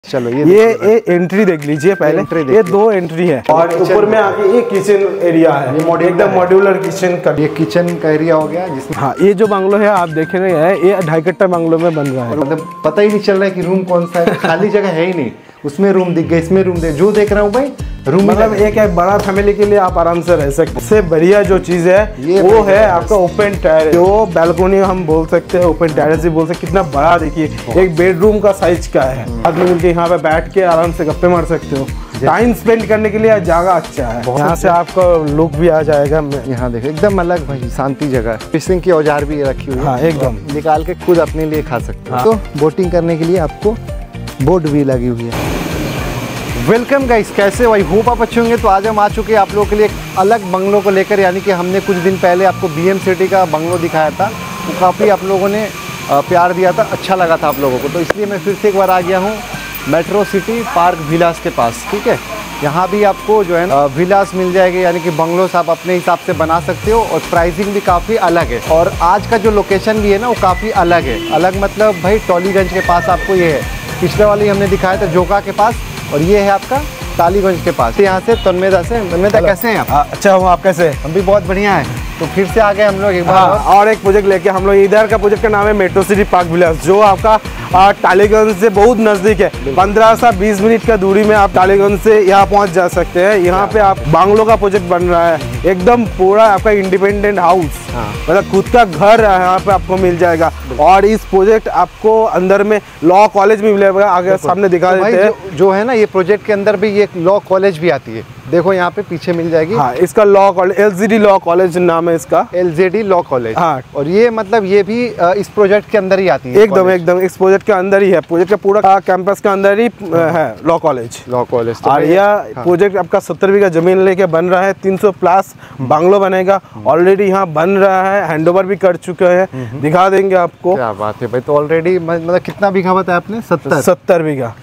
चलो ये एंट्री देख लीजिए पहले। ये दो एंट्री है और ऊपर में आके ये किचन एरिया है, एकदम मॉड्यूलर किचन का। ये किचन का एरिया हो गया जिसमें हाँ, ये जो बंगलो है आप देख रहे हैं, ये 2.5 कट्टा बंगलो में बन रहा है। मतलब पता ही नहीं चल रहा है कि रूम कौन सा है, खाली जगह है ही नहीं। उसमें रूम दिख गए, इसमें रूम दे, जो देख रहा हूँ भाई रूम। मतलब एक है बड़ा फैमिली के लिए आप आराम से रह सकते। सबसे बढ़िया जो चीज है वो है आपका ओपन टेरेस, जो बैल्कोनी हम बोल सकते हैं, ओपन टेरेस भी बोल सकते। कितना बड़ा देखिए, एक बेडरूम का साइज का है। आदमी मिलके यहाँ पे बैठ के आराम से गप्पे मार सकते हो। टाइम स्पेंड करने के लिए जगह अच्छा है। यहाँ से आपका लुक भी आ जाएगा। यहाँ देखो एकदम अलग भाई, शांति जगह। फिशिंग की औजार भी रखी हुई है। हाँ, एकदम निकाल के खुद अपने लिए खा सकते हो। तो बोटिंग करने के लिए आपको बोट भी लगी हुई है। वेलकम गाइस, कैसे भाई होप आप अच्छे होंगे। तो आज हम आ चुके हैं आप लोगों के लिए एक अलग बंगलो को लेकर, यानी कि हमने कुछ दिन पहले आपको BM सिटी का बंगलो दिखाया था। वो काफ़ी आप लोगों ने प्यार दिया था, अच्छा लगा था आप लोगों को। तो इसलिए मैं फिर से एक बार आ गया हूँ मेट्रो सिटी पार्क विलास के पास। ठीक है, यहाँ भी आपको जो है ना विलास मिल जाएंगे, यानी कि बंगलोस आप अपने हिसाब से बना सकते हो। और प्राइसिंग भी काफ़ी अलग है। और आज का जो लोकेशन भी है ना वो काफ़ी अलग है। अलग मतलब भाई टॉलीगंज के पास आपको ये है। पिछले वाली हमने दिखाया था जोका के पास, और ये है आपका टालीगंज के पास। यहाँ से तन्मेदा से। तन्मेदा कैसे हैं आप? अच्छा हूँ, आप कैसे? हम भी बहुत बढ़िया हैं। तो फिर से आ गए हम लोग एक बार। और एक प्रोजेक्ट लेके हम लोग। इधर का प्रोजेक्ट का नाम है मेट्रो सिटी पार्क विलास, जो आपका टालीगंज से बहुत नज़दीक है। 15 से 20 मिनट का दूरी में आप टालीगंज से यहाँ पहुँच जा सकते हैं। यहाँ पे आप बांग्लो का प्रोजेक्ट बन रहा है, एकदम पूरा आपका इंडिपेंडेंट हाउस, मतलब खुद का घर यहाँ पे आपको मिल जाएगा। और इस प्रोजेक्ट आपको अंदर में लॉ कॉलेज भी मिलेगा। आगे सामने दिखा देते हैं जो है ना, ये प्रोजेक्ट के अंदर भी ये लॉ कॉलेज भी आती है। देखो यहाँ पे पीछे मिल जाएगी। हाँ, इसका law college LZD law college नाम है इसका। LZD law college. हाँ, और ये मतलब ये भी इस प्रोजेक्ट के अंदर ही आती है। एकदम इस प्रोजेक्ट के अंदर ही है। प्रोजेक्ट का पूरा कैंपस के अंदर ही है लॉ कॉलेज। और यह प्रोजेक्ट आपका 70 बीघा जमीन लेके बन रहा है। 300 प्लस बांग्लो बनेगा। ऑलरेडी यहाँ बन रहा है, हैंडओवर भी कर चुके हैं, दिखा देंगे आपको। क्या बात है भाई। तो ऑलरेडी मतलब कितना बीघा बताया आपने? 70 बीघा।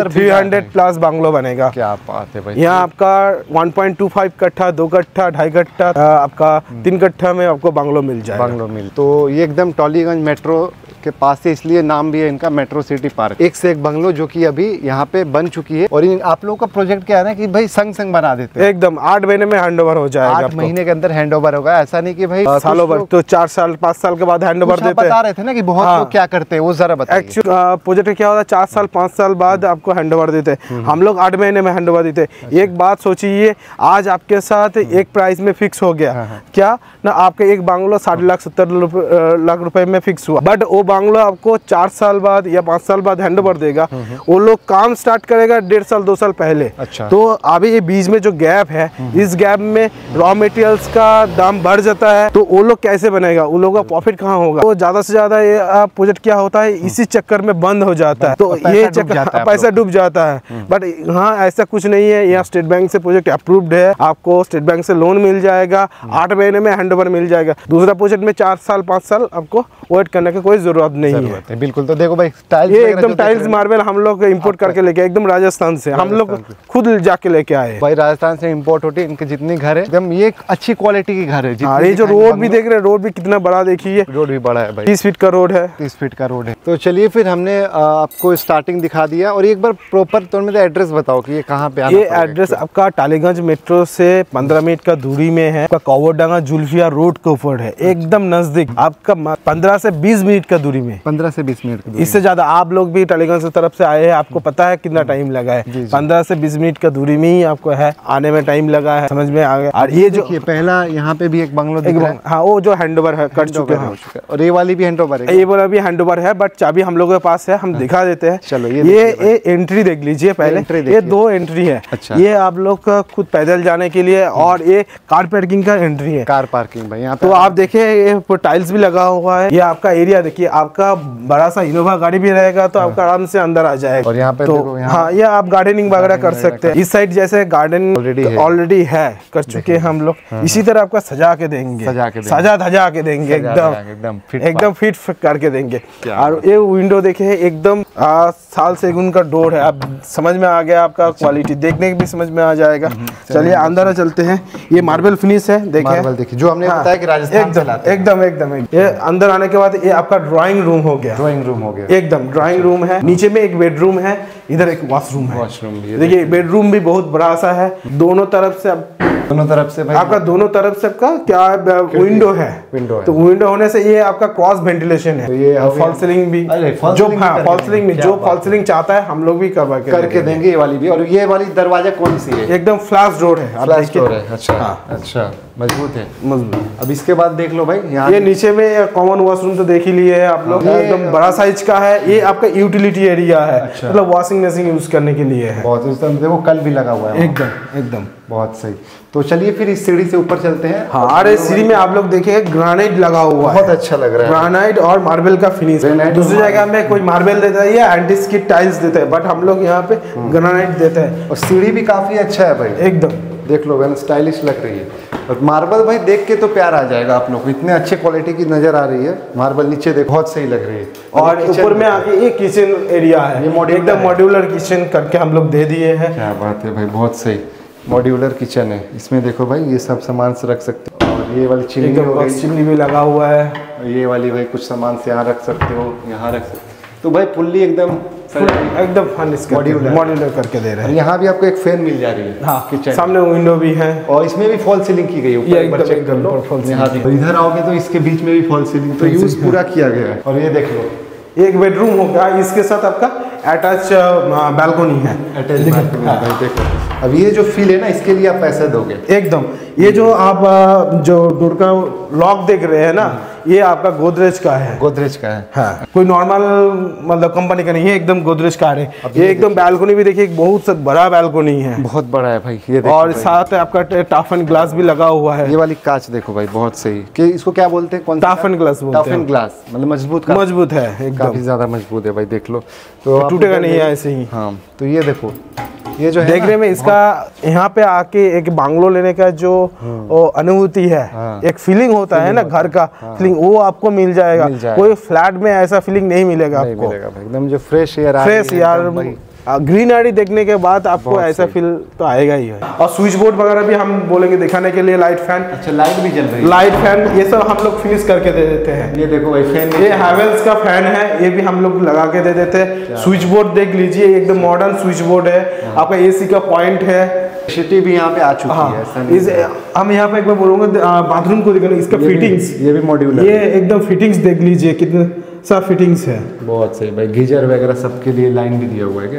300 प्लस बांग्लो बनेगा। क्या बात है भाई। यहाँ आपका 1.25 कट्ठा, 2 कट्ठा, 2.5 कट्ठा, आपका 3 कट्ठा में आपको बांग्लो मिल जाएगा। बांग्लो मिल तो ये एकदम टॉलीगंज मेट्रो के पास से, इसलिए नाम भी है इनका मेट्रो सिटी पार्क। एक से एक बंगलो जो कि अभी यहाँ पे बन चुकी है। और आप लोगों का प्रोजेक्ट क्या है ना कि भाई संग बना देते हैं। एकदम 8 महीने में हैंडओवर हो जाएगा। 8 महीने के अंदर हैंडओवर होगा। ऐसा नहीं कि भाई सालों भर, तो 4 साल 5 साल के बाद हैंडओवर देते हैं। बता रहे थे ना कि बहुत लोग क्या करते हैं, वो जरा बताइए। एक्चुअली प्रोजेक्ट क्या होता है, 4 साल 5 साल बाद आपको हैंडओवर देते हैं। हम लोग 8 महीने में हैंडओवर देते हैं। एक बात सोचिए, आज आपके साथ एक प्राइस में फिक्स हो गया क्या ना, आपका एक बांग्लो 60 लाख 70 लाख रुपए में फिक्स हुआ। बट वो बांग्लो आपको 4 साल बाद या 5 साल बाद हैंडओवर देगा। वो लोग काम स्टार्ट करेगा 1.5 साल 2 साल पहले। अच्छा। तो अभी ये बीच में जो गैप है, इस गैप में रॉ मटेरियल्स का दाम बढ़ जाता है। तो वो लोग कैसे बनेगा, उन लोगों का प्रॉफिट कहाँ होगा? तो ज्यादा से ज्यादा ये प्रोजेक्ट क्या होता है, इसी चक्कर में बंद हो जाता है। तो ये चक्कर पैसा डूब जाता है। बट हाँ, ऐसा कुछ नहीं है। यहाँ स्टेट बैंक से प्रोजेक्ट अप्रूव्ड है। आपको स्टेट बैंक से लोन मिल जाएगा। 8 महीने में हैंडओवर मिल जाएगा। दूसरा प्रोजेक्ट में 4 साल 5 साल आपको वेट करने की कोई जरूरत नहीं है। बिल्कुल। तो देखो भाई टाइल्स, ये एकदम टाइल्स मार्बल हम लोग इंपोर्ट करके लेके, एकदम राजस्थान से हम लोग खुद जाके लेके आए भाई। राजस्थान से इंपोर्ट होती है। इनके जितने घर है एकदम ये अच्छी क्वालिटी की घर है। ये जो रोड भी देख रहे हैं, रोड भी कितना बड़ा देखिए। रोड भी बड़ा है भाई, 30 फीट का रोड है। 30 फीट का रोड है। तो चलिए फिर हमने आपको स्टार्टिंग दिखा दिया। और एक बार प्रॉपर तो एड्रेस बताओ कि ये कहाँ पे आना। ये एड्रेस आपका टालीगंज मेट्रो से 15 मिनट का दूरी में है। आपका कौवरडांगा जुल्फिया रोड के ऊपर है, एकदम नजदीक। आपका 15 से 20 मिनट का दूरी में। 15 से 20 मिनट की दूरी। इससे ज्यादा आप लोग भी टालीगंज की तरफ से आए हैं, आपको पता है कितना टाइम लगा है। 15 से 20 मिनट का दूरी में ही आपको है, आने में टाइम लगा है, समझ में आ गया। और ये जो पहला यहाँ पे भी एक बंगलो दिख रहा है। हाँ, वो जो हैंडओवर है कर चुके हैं। और ये वाली भी हैंडओवर है। ये वाला भी हैंडओवर है, बट चाबी हम लोगों के पास है, हम दिखा देते हैं। चलो ये एंट्री देख लीजिए पहले। ये 2 एंट्री है। अच्छा। ये आप लोग का खुद पैदल जाने के लिए, और ये कार पार्किंग का एंट्री है। कार पार्किंग भाई यहाँ तो आप देखिए, ये टाइल्स भी लगा हुआ है। ये आपका एरिया देखिए, आपका बड़ा सा इनोवा गाड़ी भी रहेगा तो आपका आराम से अंदर आ जाएगा। और यहाँ पे तो हाँ, ये आप गार्डनिंग वगैरह कर सकते हैं। इस साइड जैसे गार्डन ऑलरेडी है, कर चुके हैं हम लोग। इसी तरह आपका सजा के देंगे, सजा धजा के देंगे, एकदम फिट करके देंगे। और ये विंडो देखिए, एकदम साल से गुण का डोर है। आप समझ में आ गया, आपका क्वालिटी देखने के भी समझ में आ जाएगा। चलिए अंदर चलते हैं। ये मार्बल फिनिश है, देखिए जो हमने बताया कि राजस्थान से लाते हैं। एकदम। ये अंदर आने के बाद ये आपका ड्राइंग रूम हो गया। ड्राइंग रूम हो गया, एकदम ड्राइंग रूम है। नीचे में एक बेडरूम है। इधर एक वॉशरूम है। वॉशरूम भी है। देखिए बेडरूम भी बहुत बड़ा सा है, दोनों तरफ से दोनों तरफ से भाई आपका दोनों तरफ से आपका क्या विंडो है। विंडो है। तो विंडो होने से ये आपका क्रॉस वेंटिलेशन है। तो ये फॉल सीलिंग भी जो फॉल सीलिंग में जो फॉल सीलिंग चाहता है हम लोग भी करके देंगे ये वाली भी। और ये वाली दरवाजा कौन सी है? एकदम फ्लैश डोर है। आप फ्लैश डोर है। अच्छा हाँ। अच्छा, मजबूत है। मजबूत। अब इसके बाद देख लो भाई यहाँ ये नीचे में कॉमन वॉशरूम तो देख ही लिए है आप लोग, एकदम बड़ा साइज का है। ये आपका यूटिलिटी एरिया है, मतलब वॉशिंग मशीन यूज करने के लिए है। बहुत देखो कल भी लगा हुआ है एकदम एकदम बहुत सही। तो चलिए फिर इस सीढ़ी से ऊपर चलते हैं। हाँ, और इस सीढ़ी में आप लोग देखिए ग्रेनाइट लगा हुआ है, बहुत अच्छा लग रहा है। ग्रेनाइट और मार्बल का फिनिश। दूसरी जगह में कोई मार्बल देता है या एंटी स्किड टाइल्स देता है, बट हम लोग यहाँ पे ग्रेनाइट देते हैं। और सीढ़ी भी काफी अच्छा है भाई, एकदम देख लो मैंने, स्टाइलिश लग रही है। और मार्बल भाई देख के तो प्यार आ जाएगा आप लोग को, इतने अच्छे क्वालिटी की नजर आ रही है। मार्बल नीचे देखो बहुत सही लग रही है। और ऊपर में आके ये किचन एरिया है, ये एकदम मॉड्यूलर किचन करके हम लोग दे दिए हैं। क्या बात है भाई, बहुत सही मॉड्यूलर किचन है। इसमें देखो भाई ये सब सामान से रख सकते हो। और ये वाली चिमनी हो गई, चिमनी भी लगा हुआ है। ये वाली भाई कुछ सामान से यहाँ रख सकते हो, यहाँ रख सकते हो। तो भाई फुल्ली एकदम मॉड्यूलर करके दे रहे हैं। यहाँ भी आपको एक फैन मिल जा रही है। हाँ, किचन सामने विंडो भी है और इसमें भी फॉल सीलिंग की गई है। ऊपर चेक कर लो, यहाँ भी। तो इधर आओगे तो इसके बीच में भी फॉल सीलिंग तो यूज पूरा किया गया है। और ये देख लो एक बेडरूम हो गया, इसके साथ आपका अटैच बालकनी है। देखो अब ये जो फील है ना, इसके लिए आप पैसे दोगे एकदम। ये जो आप जो डोर का लॉक देख रहे हैं ना, ये आपका गोदरेज का है। गोदरेज का है। हाँ, कोई नॉर्मल मतलब कंपनी का नहीं है, एकदम गोदरेज का है। ये एकदम बालकनी भी देखिए, बहुत बड़ा बालकनी है, बहुत बड़ा है भाई। ये देखो और साथ आपका टफ एंड ग्लास भी लगा हुआ है। ये वाली कांच देखो भाई, बहुत सही। कि इसको क्या बोलते हैं? टफ एंड ग्लास बोलते हैं। टफ एंड ग्लास मतलब मजबूत है एकदम, काफी ज्यादा मजबूत है भाई, देख लो। तो टूटेगा नहीं है ऐसे ही। हाँ, तो ये देखो, ये जो है देखने में इसका यहाँ पे आके एक बांग्लो लेने का जो अनुभूति है, एक फीलिंग होता है ना घर का फीलिंग, वो आपको मिल जाएगा। कोई फ्लैट में ऐसा फीलिंग नहीं मिलेगा आपको। एकदम जो फ्रेश एयर ग्रीनरी देखने के बाद आपको ऐसा फील तो आएगा ही है। और स्विच बोर्ड वगैरह भी हम बोलेंगे दिखाने के लिए, लाइट फैन। अच्छा, लाइट भी जल रही है। लाइट फैन ये सब हम लोग फिनिश करके दे देते हैं। ये देखो भाई फैन, ये हैवेल्स का फैन है, ये भी हम लोग लगा के दे देते हैं। स्विच बोर्ड देख लीजिए, एकदम मॉडर्न स्विच बोर्ड है। आपका एसी का पॉइंट है, सिटी भी यहाँ पे आ चुकी है। हम यहाँ पे एक बार बोलूंगा बाथरूम को देखना, इसका फिटिंग्स, ये भी मॉड्यूलर, ये एकदम फिटिंग्स देख लीजिए कितने सब फिटिंग्स है। बहुत सही भाई। गीजर वगैरह सबके लिए लाइन भी दिया हुआ है क्या?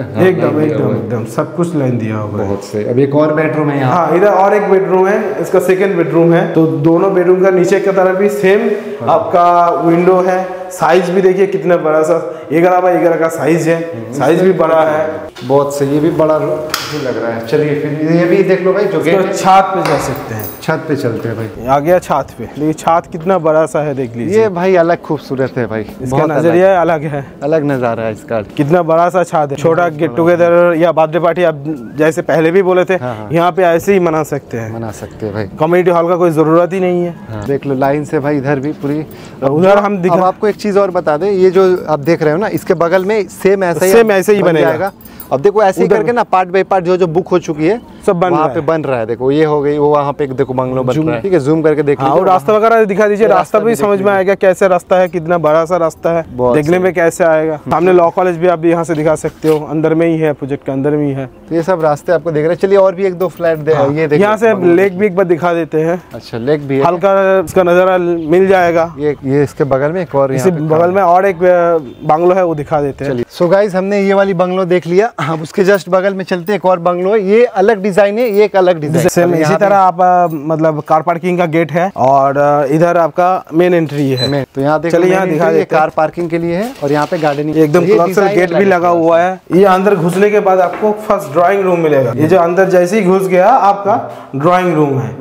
एकदम सब कुछ लाइन दिया हुआ है। बहुत सही। अब एक और बेडरूम है यहाँ। हाँ, इधर और एक बेडरूम है, इसका सेकंड बेडरूम है। तो दोनों बेडरूम का नीचे की तरफ भी सेम आपका विंडो है। साइज भी देखिए कितना बड़ा सा 11x11 का साइज है, साइज भी बड़ा है। बहुत सही, ये भी बड़ा लग रहा है। चलिए फिर ये भी देख लो भाई, जो गेट छत पे जा सकते हैं। छत पे चलते हैं भाई। आ गया छत पे, लेकिन छत कितना बड़ा सा है देख लीजिए। ये भाई अलग खूबसूरत है भाई, इसका नजरिया अलग है, अलग नजारा है इसका। कितना बड़ा सा छत है। छोटा गेट टुगेदर या बर्थडे पार्टी आप जैसे पहले भी बोले थे, यहाँ पे ऐसे ही मना सकते हैं भाई। कम्युनिटी हॉल का कोई जरूरत ही नहीं है। देख लो लाइन से भाई, इधर भी पूरी। उधर हम आपको एक चीज और बता दें, ये जो आप देख रहे हो ना, इसके बगल में सेम ऐसे ही बनेगा। अब देखो ऐसे ही करके ना पार्ट बाय पार्ट जो बुक हो चुकी है सब वहाँ पे बन रहा है। देखो ये हो गई, वो वहाँ पे देखो बंगलो बन रहा है। ठीक है, जूम करके देख लीजिए। और रास्ता वगैरह दिखा दीजिए, रास्ता भी समझ में आएगा कैसे रास्ता है, कितना बड़ा सा रास्ता है, देखने में कैसे आएगा। सामने लॉ कॉलेज भी आप यहाँ से दिखा सकते हो, अंदर में ही है, प्रोजेक्ट के अंदर में ही है। तो ये सब रास्ते आपको देख रहे हैं। चलिए और भी एक दो फ्लैट ये देखिए, यहाँ से लेक भी एक बार दिखा देते हैं। अच्छा, लेक भी हल्का इसका नजारा मिल जाएगा। ये इसके बगल में एक और, बगल में और एक बंगलो है, वो दिखा देते हैं। सो गाइस, हमने ये वाली बंगलो देख लिया। अब उसके जस्ट बगल में चलते हैं, एक और बंगलो है। ये अलग डिजाइन है, ये एक अलग डिजाइन। इसी तरह आप मतलब कार पार्किंग का गेट है और इधर आपका मेन एंट्री है। तो यहाँ चलिए यहाँ दिखा देते हैं। कार पार्किंग के लिए है और यहाँ पे गार्डनिंग एकदम गेट भी लगा हुआ है। ये अंदर घुसने के बाद आपको फर्स्ट ड्राइंग रूम मिलेगा। ये जो अंदर जैसे ही घुस गया आपका ड्राइंग रूम है।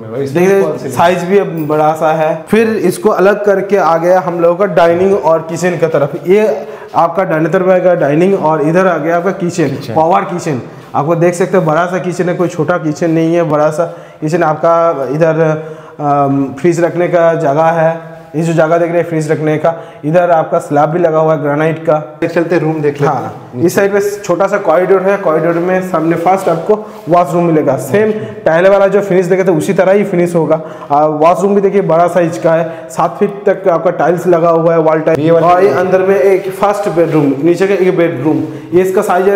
देखिए साइज भी बड़ा सा है। फिर इसको अलग करके आ गया हम लोगों का डाइनिंग और किचन की तरफ। ये आपका दाहिने तरफ आएगा डाइनिंग और इधर आ गया आपका किचन, पावर किचन। आपको देख सकते हो बड़ा सा किचन है, कोई छोटा किचन नहीं है, बड़ा सा किचन। आपका इधर फ्रिज रखने का जगह है, ये जो जगह देख रहे हैं फ्रिज रखने का, इधर आपका स्लैब भी लगा हुआ है ग्रेनाइट का। चलते रूम देख लेते हैं। हाँ, इस साइड पे छोटा सा कॉरिडोर है, कॉरिडोर में सामने फर्स्ट आपको वॉशरूम मिलेगा। सेम टाइल वाला जो फिनिश देखे थे उसी तरह ही फिनिश होगा। वॉशरूम भी देखिए बड़ा साइज का है, 7 फीट तक आपका टाइल्स लगा हुआ है, वॉल टाइल। और ये अंदर में एक फर्स्ट बेडरूम, नीचे का एक बेडरूम, ये इसका साइज है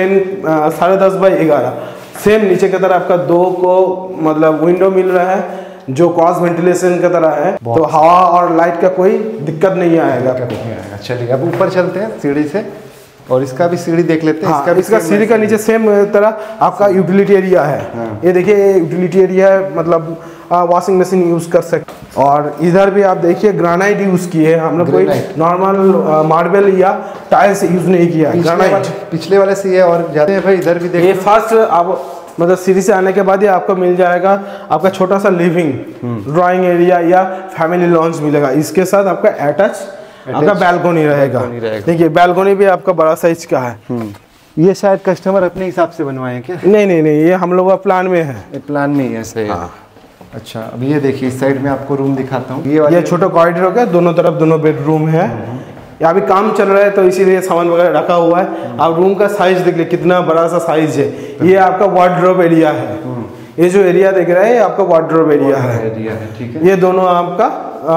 10.5 बाई 11। सेम नीचे की तरफ आपका 2 को मतलब विंडो मिल रहा है जो क्रॉस वेंटिलेशन की तरह है, तो हवा और लाइट का कोई दिक्कत नहीं आएगा। चलिए अब ऊपर चलते हैं सीढ़ी से, और इसका भी सीढ़ी देख लेते हैं। हाँ, इसका सीढ़ी का नीचे सेम तरह आपका यूटिलिटी एरिया है। ये देखिए यूटिलिटी एरिया है, मतलब वॉशिंग मशीन यूज कर सकते। और इधर भी आप देखिए ग्रेनाइट यूज किए हैं हम लोग, कोई नॉर्मल मार्बल या टाइल्स यूज नहीं किया। ग्रेनाइट पिछले वाले से है। और जाते हैं भाई इधर भी देखिए, ये फर्स्ट आप मतलब सीढ़ी से आने के बाद ही आपको मिल जाएगा आपका छोटा सा लिविंग ड्राइंग एरिया या फैमिली लॉन्च मिलेगा। इसके साथ आपका अटैच आपका बैल्कोनी रहेगा। देखिए बैल्कोनी भी आपका बड़ा साइज का है। ये शायद कस्टमर अपने हिसाब से बनवाए हैं क्या? नहीं, ये हम लोग का प्लान में है। प्लान में ही है, सही। हाँ। अच्छा, अब ये देखिए इस साइड में आपको रूम दिखाता हूँ। ये छोटा कॉरिडोर हो गया, दोनों तरफ दोनों बेडरूम है। यहाँ भी काम चल रहा है तो इसीलिए सामान वगैरह रखा हुआ है। आप रूम का साइज देख ले, कितना बड़ा सा साइज है। ये आपका वार्डरोब एरिया है। ये जो एरिया देख रहे हैं आपका वार्डरोब एरिया है। ठीक है। ये दोनों आपका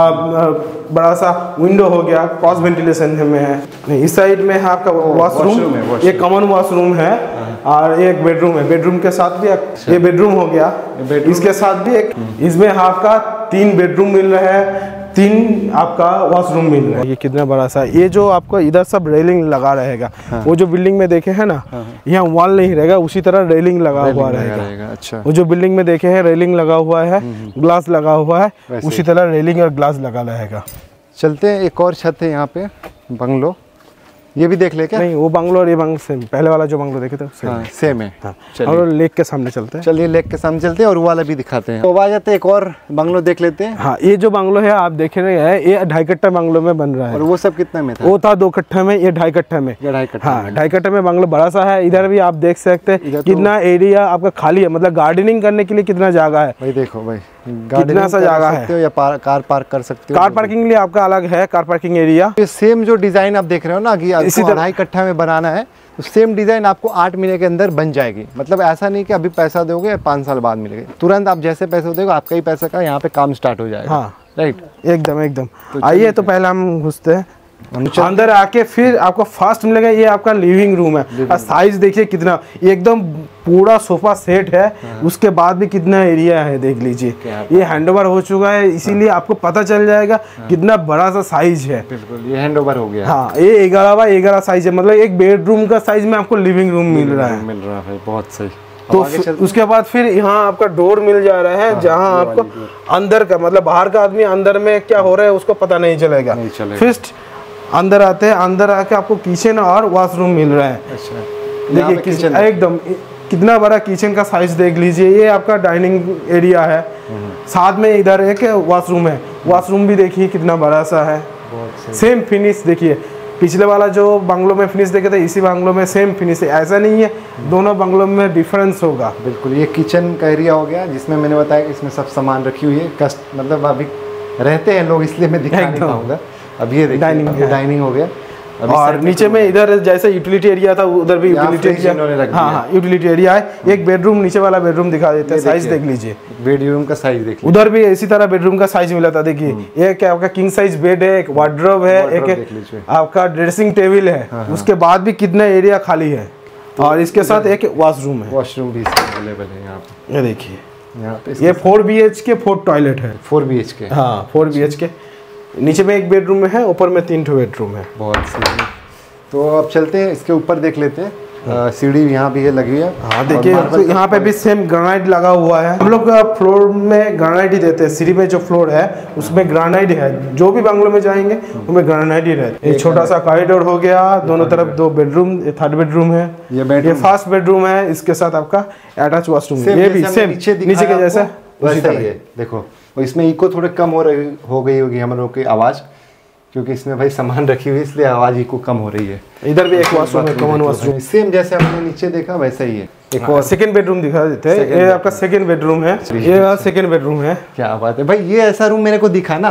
बड़ा सा विंडो हो गया, क्रॉस वेंटिलेशन में है। नहीं, इस साइड में है आपका वॉशरूम, ये कॉमन वॉशरूम है। और एक बेडरूम है, बेडरूम के साथ भी ये बेडरूम हो गया, इसके साथ भी एक, इसमें आपका 3 बेडरूम मिल रहा है, 3 आपका वॉशरूम मिल रहा है। ये कितना बड़ा सा, ये जो आपको इधर सब रेलिंग लगा रहेगा। वो जो बिल्डिंग में देखे हैं ना, यहाँ वॉल नहीं रहेगा, उसी तरह रेलिंग लगा हुआ रहेगा। अच्छा, वो जो बिल्डिंग में देखे हैं रेलिंग लगा हुआ है, ग्लास लगा हुआ है, उसी तरह रेलिंग और ग्लास लगा रहेगा। चलते हैं, एक और छत है यहाँ पे, बंगलो। ये भी देख ले क्या? नहीं, वो बंगलो और ये बंगलो सेम, पहले वाला जो बंगलो देखे थे सेम है। हाँ, और लेक के सामने चलते हैं। चलिए लेक के सामने चलते हैं और वो वाला भी दिखाते हैं। तो आ जाते हैं, एक और बंगलो देख लेते हैं। हाँ, ये जो बंगलो है आप देख रहे हैं, ये 2.5 कट्ठा बंगलो में बन रहा है। और वो सब कितने में था? वो था 2 कट्ठा में, ये 2.5 कट्ठा में। 2.5 कट्ठा। हाँ, 2.5 कट्ठा में बंगलो बड़ा सा है। इधर भी आप देख सकते हैं कितना एरिया आपका खाली है, मतलब गार्डनिंग करने के लिए कितना जगह है। भाई देखो भाई, कितना सा जगह है, या कार पार्क कर सकते हो। कार पार्किंग के लिए आपका अलग है कार पार्किंग एरिया। ये सेम जो डिजाइन आप देख रहे हो ना कि इसी 2.5 कट्ठा में बनाना है, तो सेम डिजाइन आपको 8 महीने के अंदर बन जाएगी। मतलब ऐसा नहीं कि अभी पैसा दोगे 5 साल बाद मिलेगा, तुरंत आप जैसे पैसे दोगे आपका ही पैसा का यहाँ पे काम स्टार्ट हो जाएगा। हाँ, राइट, एकदम। आइए तो पहले हम घुसते हैं अंदर, आके फिर आपको फर्स्ट मिलेगा ये आपका लिविंग रूम है। और साइज देखिए कितना, एकदम पूरा सोफा सेट है। उसके बाद भी कितना एरिया है देख लीजिए। ये हैंडओवर हो चुका है, इसीलिए आपको पता चल जाएगा कितना बड़ा सा साइज है। बिल्कुल, ये हैंडओवर हो गया। हाँ, ये 11 बाय 11 साइज है, मतलब एक बेडरूम का साइज में आपको लिविंग रूम मिल रहा है। बहुत सही। तो उसके बाद फिर यहाँ आपका डोर मिल जा रहा है, जहाँ आपको अंदर का मतलब बाहर का आदमी अंदर में क्या हो रहा है उसको पता नहीं चलेगा। फिर अंदर आते हैं, अंदर आके आपको किचन और वॉशरूम मिल रहा है। अच्छा, देखिए किचन एकदम कितना बड़ा किचन का साइज देख लीजिए। ये आपका डाइनिंग एरिया है, साथ में इधर एक वॉशरूम है। वॉशरूम भी देखिए कितना बड़ा सा है। सेम फिनिश देखिए, पिछले वाला जो बंगलो में फिनिश देखे थे इसी बंगलो में सेम फिनिश है। ऐसा नहीं है दोनों बंगलों में डिफरेंस होगा। बिल्कुल, ये किचन का एरिया हो गया जिसमें मैंने बताया कि इसमें सब सामान रखी हुई है। मतलब अभी रहते हैं लोग, इसलिए मैं दिखा नहीं पाऊंगा। अब ये डाइनिंग हो गया। और नीचे में इधर जैसे यूटिलिटी एरिया था उधर भी यूटिलिटी एरिया। हाँ, यूटिलिटी एरिया है। एक बेडरूम, नीचे वाला बेडरूम दिखा देते हैं, साइज देख लीजिए। बेडरूम का साइज देखिए, उधर भी इसी तरह बेडरूम का साइज मिला था। देखिए एक आपका किंग साइज बेड है, एक वार्डरोब है, एक आपका ड्रेसिंग टेबल है। उसके बाद भी कितना एरिया खाली है। और इसके साथ एक वॉशरूम है। वॉशरूम भी अवेलेबल है यहाँ पे। ये देखिए यहाँ पे ये 4 BHK 4 टॉयलेट है। 4 BHK। हाँ, 4 BHK। नीचे में एक बेडरूम है, ऊपर में 3 बेडरूम है। बहुत सही। तो अब चलते हैं, इसके ऊपर देख लेते हैं। सीढ़ी यहाँ भी है लगी है। हाँ, देखिए यहाँ पे भी सेम ग्रेनाइट लगा हुआ है। हम लोग फ्लोर में ग्रेनाइट ही देते हैं। सीढ़ी में जो फ्लोर है उसमें ग्रेनाइट है। जो भी बंगलों में जाएंगे उनमें ग्रेनाइट ही रहता है। एक छोटा सा कॉरिडोर हो गया, दोनों तरफ 2 बेडरूम, 3rd बेडरूम है। ये फर्स्ट बेडरूम है। इसके साथ आपका अटैच वॉशरूम है। ये भी सेम नीचे के जैसा वैसा ही है। देखो, और इसमें इको थोड़े कम हो गई होगी हम लोग की आवाज़, क्योंकि इसमें भाई सामान रखी हुई है, इसलिए आवाज़ इको कम हो रही है। इधर भी एक वॉशरूम है, कॉमन वॉशरूम, सेम जैसे हमने नीचे देखा वैसा ही है। एक और सेकंड बेडरूम दिखा देते हैं। ये आपका सेकंड बेडरूम है। ये सेकंड बेडरूम है। क्या बात है भाई, ये ऐसा रूम मेरे को दिखा ना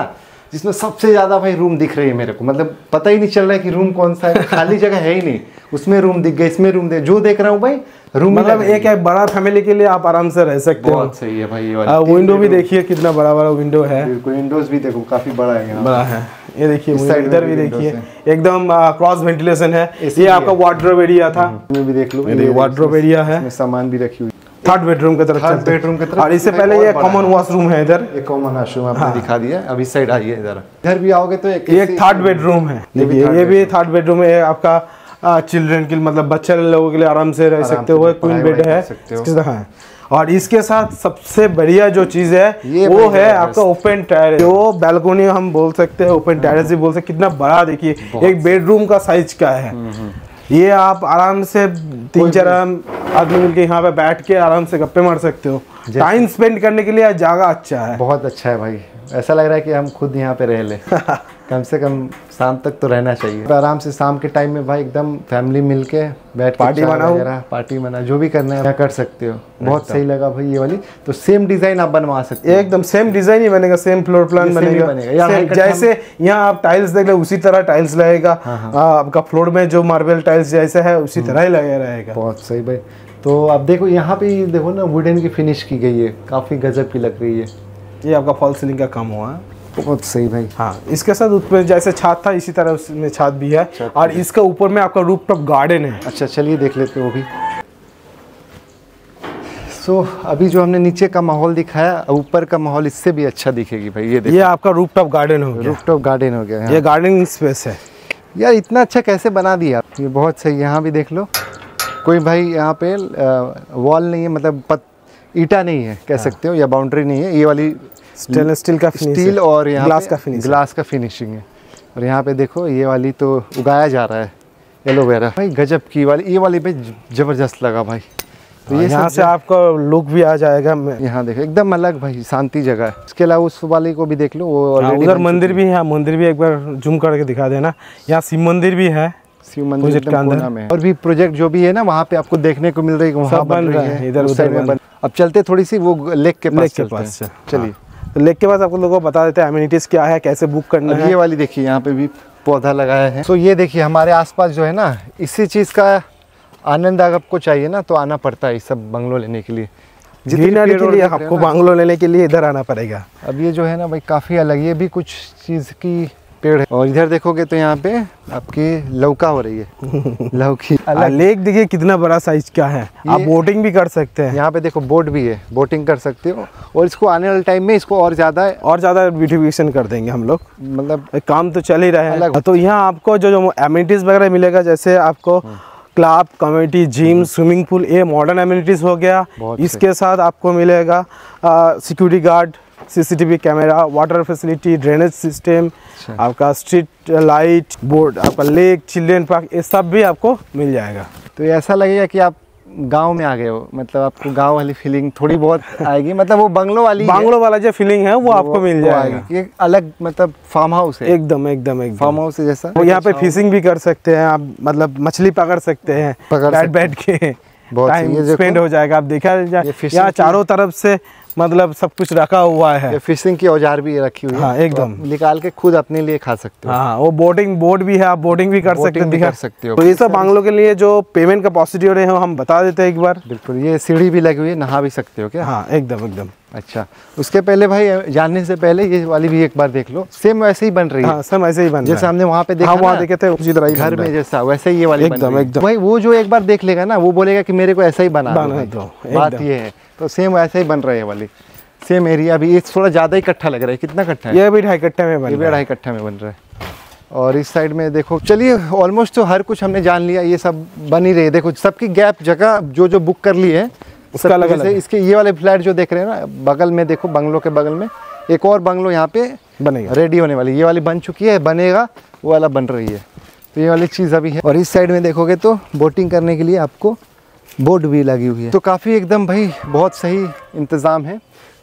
जिसमें सबसे ज्यादा भाई रूम दिख रही है मेरे को, मतलब पता ही नहीं चल रहा है कि रूम कौन सा है, खाली जगह है ही नहीं। उसमें रूम दिख गए, इसमें रूम जो देख रहा हूँ भाई रूम, मतलब एक बड़ा फैमिली के लिए आप आराम से रह सकते हो। बहुत सही है भाई। ये विंडो भी देखिए कितना बड़ा बड़ा विंडो है, विंडोज भी देखो काफी बड़ा है यहाँ, बड़ा है। ये देखिए इधर भी देखिए एकदम क्रॉस वेंटिलेशन है। AC ये आपका वार्डरोब एरिया था, इसमें भी देख लो वार्डरोब एरिया है, इसमें सामान भी रखी हुई। थर्ड बेडरूम की तरफ चलते हैं। और इससे पहले ये कॉमन वॉशरूम है, इधर एक कॉमन वॉशरूम आपने दिखा दिया। अभी साइड आइए इधर भी आओगे तो एक थर्ड बेडरूम है। देखिए ये भी थर्ड बेडरूम है आपका, चिल्ड्रन के मतलब बच्चे लोगों के लिए आराम से रह सकते हो। क्वीन बेड है। और इसके साथ सबसे बढ़िया जो चीज है वो है आपका ओपन टेरेस, जो बैल्कोनी हम बोल सकते हैं, ओपन टेरेस भी बोल सकते हैं। कितना बड़ा देखिए, एक बेडरूम का साइज का है। ये आप आराम से 3-4 आदमी मिलके यहाँ पे बैठ के आराम से गप्पे मार सकते हो। टाइम स्पेंड करने के लिए जगह अच्छा है, बहुत अच्छा है भाई। ऐसा लग रहा है कि हम खुद यहाँ पे रह ले। कम से कम शाम तक तो रहना चाहिए। तो आराम से शाम के टाइम में भाई एकदम फैमिली मिलके बैठ पार्टी बनाओ, पार्टी बना, जो भी करना है कर सकते हो। बहुत सही लगा भाई ये वाली। तो सेम डिजाइन आप बनवा सकते हो, एकदम सेम डिजाइन ही बनेगा, सेम फ्लोर प्लान बनेगा। जैसे यहाँ आप टाइल्स देख लो उसी तरह टाइल्स लगेगा। आपका फ्लोर में जो मार्बल टाइल्स जैसा है उसी तरह ही लगा रहेगा। बहुत सही भाई। तो अब देखो यहाँ पे देखो ना, वुडन की फिनिश की गई है, काफी गजब की लग रही है। ये आपका फॉल सीलिंग का काम हुआ है। बहुत सही भाई। हाँ, इसके साथ ऊपर जैसे छत था इसी तरह उसमें छत भी है। और इसके ऊपर में आपका रूफटॉप गार्डन है। अच्छा चलिए देख लेते हो वो भी। अभी जो हमने नीचे का माहौल दिखाया, ऊपर का माहौल इससे भी अच्छा दिखेगी भाई। ये देखो, ये आपका रूफटॉप गार्डन हो गया। रूफटॉप गार्डन हो गया। ये गार्डनिंग स्पेस है यार, इतना अच्छा कैसे बना दिया। ये बहुत सही। यहाँ भी देख लो, कोई भाई यहाँ पे वॉल नहीं है, मतलब ईटा नहीं है कह सकते हो, या बाउंड्री नहीं है। ये वाली स्टेनलेस स्टील का स्टील और यहाँ ग्लास का फिनिशिंग है। और यहाँ पे देखो ये वाली तो उगाया जा रहा है एलोवेरा भाई, गजब की वाली। ये वाली पे जबरदस्त लगा भाई। तो ये यहाँ से आपको लुक भी आ जाएगा। यहाँ देखो एकदम अलग भाई, शांति जगह है। इसके अलावा उस वाले को भी देख लो, वो उधर मंदिर भी है। मंदिर भी एक बार जूम करके दिखा देना। यहाँ शिव मंदिर भी है, शिव मंदिर के अंदर में। और भी प्रोजेक्ट जो भी है ना वहाँ पे आपको देखने को मिल रही है, वहाँ बन रही है इधर उधर। अब चलते थोड़ी सी वो लेक के पास चलिए। तो लेक के बाद आपको लोगों को बता देते हैं एमिनिटीज क्या है, कैसे बुक करना है। ये वाली देखिए, यहाँ पे भी पौधा लगाया है। तो ये देखिए हमारे आसपास जो है ना, इसी चीज़ का आनंद अगर आपको चाहिए ना तो आना पड़ता है इस सब बंगलो लेने के लिए। ग्रीनरी के लिए आपको बंगलो लेने के लिए इधर आना पड़ेगा। अब ये जो है ना भाई काफ़ी अलग, ये भी कुछ चीज़ की पेड़ है। और इधर देखोगे तो यहाँ पे आपकी लौका हो रही है। लौकी लेक देखिए कितना बड़ा साइज का है। आप बोटिंग भी कर सकते हैं। यहाँ पे देखो बोट भी है, बोटिंग कर सकते हो। और इसको आने वाले टाइम में इसको और ज़्यादा ब्यूटिफिकेशन कर देंगे हम लोग, मतलब काम तो चल ही रहा है। तो यहाँ आपको जो एमिनिटीज वगैरह मिलेगा, जैसे आपको club, community, gym, swimming pool, ये मॉडर्न एमिनिटीज हो गया। इसके साथ आपको मिलेगा security guard, CCTV camera, water facility, drainage system, आपका स्ट्रीट लाइट बोर्ड, आपका लेक, चिल्ड्रन पार्क, ये सब भी आपको मिल जाएगा। तो ऐसा लगेगा कि आप गांव में आ गए हो, मतलब आपको गांव वाली फीलिंग थोड़ी बहुत आएगी। मतलब वो बंगलो वाला जो फीलिंग है वो आपको मिल जाएगा। एक अलग मतलब फार्म हाउस है, एकदम फार्म हाउस जैसा। यहाँ पे फिशिंग भी कर सकते हैं आप, मतलब मछली पकड़ सकते हैं बैठ के, टाइम स्पेंड हो जाएगा। आप देखा यहाँ चारों तरफ से मतलब सब कुछ रखा हुआ है। फिशिंग की औजार भी रखी हुई है। हाँ, एकदम तो निकाल के खुद अपने लिए खा सकते हो। हाँ, वो बोट भी है, आप बोटिंग भी कर सकते हो। तो ये सब बांग्लो के लिए जो पेमेंट का प्रोसीड्योर है हम बता देते हैं एक बार। बिल्कुल, ये सीढ़ी भी लगी हुई है, नहा भी सकते हो क्या? हाँ, एकदम। अच्छा, उसके पहले भाई जानने से पहले ये वाली भी एक बार देख लो। सेम वैसे ही बन रही है। हाँ, सेम ऐसे ही बन रही है जैसे हमने वहाँ पे देखा, वहाँ देखे थे उसी तरह ही घर में जैसा, वैसे ही ये वाली एकदम। भाई वो जो एक बार देख लेगा ना, वो बोलेगा कि मेरे को ऐसा ही बना दो। बात ये है, तो सेम वैसे ही बन रही है वाली। सेम एरिया भी, ये थोड़ा ज़्यादा ही इकट्ठा लग रहा है। कितना कट्ठा है? ये भी 2.5 कट्ठे में बन रहा है। 2.5 कट्ठे में बन रहा है। और इस साइड में देखो, चलिए ऑलमोस्ट तो हर कुछ हमने जान लिया। ये सब बन ही रही है। देखो सबकी गैप जगह जो बुक कर ली है उसका अलग अलग। इसके ये वाले फ्लैट जो देख रहे हैं ना, बगल में देखो, बंगलो के बगल में एक और बंगलो यहाँ पे बनेगा, रेडी होने वाली। ये वाली बन चुकी है, बनेगा, वो वाला बन रही है। तो ये वाली चीज़ अभी है। और इस साइड में देखोगे तो बोटिंग करने के लिए आपको बोट भी लगी हुई है। तो काफ़ी एकदम भाई बहुत सही इंतज़ाम है।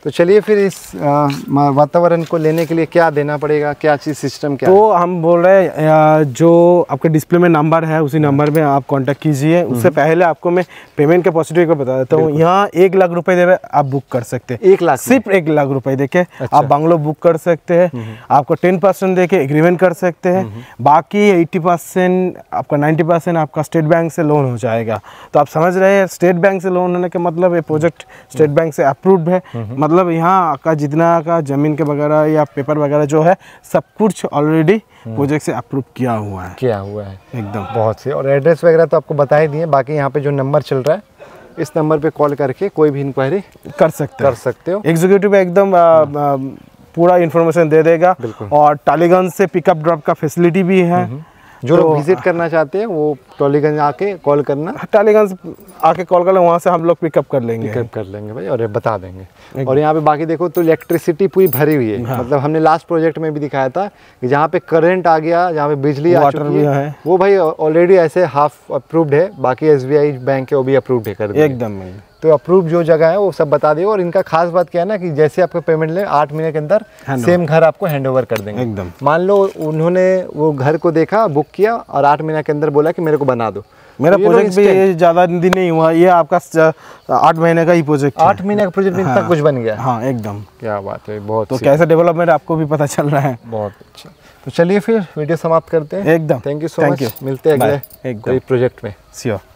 तो चलिए फिर इस वातावरण को लेने के लिए क्या देना पड़ेगा, क्या चीज़ सिस्टम क्या तो हम बोल रहे हैं जो आपके डिस्प्ले में नंबर है उसी नंबर में आप कांटेक्ट कीजिए। उससे पहले आपको मैं पेमेंट के प्रोसीजर को बता देता हूँ। यहाँ 1 लाख रुपए देवे आप बुक कर सकते हैं। 1 लाख सिर्फ 1 लाख रुपए देके आप बंगलो बुक कर सकते हैं। आपको 10% देके एग्रीमेंट कर सकते हैं। बाकी 80% आपका 90% आपका स्टेट बैंक से लोन हो जाएगा। तो आप समझ रहे हैं स्टेट बैंक से लोन होने का मतलब ये प्रोजेक्ट स्टेट बैंक से अप्रूव्ड है। मतलब यहाँ का जितना का ज़मीन के वगैरह या पेपर वगैरह जो है सब कुछ ऑलरेडी प्रोजेक्ट से अप्रूव किया हुआ है एकदम। बहुत से और एड्रेस वगैरह तो आपको बता ही दिए। बाकी यहाँ पे जो नंबर चल रहा है इस नंबर पे कॉल करके कोई भी इंक्वायरी कर सकते हो। एग्जीक्यूटिव एकदम पूरा इन्फॉर्मेशन दे देगा। और टालीगंज से पिकअप ड्रॉप का फैसिलिटी भी है। जो लोग विजिट करना चाहते हैं वो टॉलीगंज आके कॉल करना, टालीगंज आके कॉल कर ले, वहाँ से हम लोग पिकअप कर लेंगे भाई और ये बता देंगे। और यहाँ पे बाकी देखो तो इलेक्ट्रिसिटी पूरी भरी हुई है। मतलब हमने लास्ट प्रोजेक्ट में भी दिखाया था कि जहाँ पे करंट आ गया, जहाँ पे बिजली आ चुकी है वो भाई ऑलरेडी ऐसे हाफ अप्रूव्ड है। बाकी SBI बैंक है वो भी अप्रूव्ड है कर दिया एकदम। तो अप्रूव जो जगह है वो सब बता दिए। और इनका खास बात क्या है ना कि जैसे आपको पेमेंट ले 8 महीने के अंदर सेम घर आपको हैंडओवर कर देंगे एकदम। मान लो उन्होंने वो घर को देखा, बुक किया और 8 महीने के अंदर बोला कि मेरे को बना दो। मेरा प्रोजेक्ट भी ये ज़्यादा दिन नहीं हुआ, ये आपका 8 महीने का ही प्रोजेक्ट है। 8 महीने का प्रोजेक्ट में इतना कुछ बन गया। हाँ एकदम। क्या बात है, बहुत। तो कैसे डेवलपमेंट आपको भी पता चल रहा है। बहुत अच्छा। तो चलिए फिर वीडियो समाप्त करते हैं। एकदम। Thank you so much. मिलते हैं अगले कोई प्रोजेक्ट में। श्योर।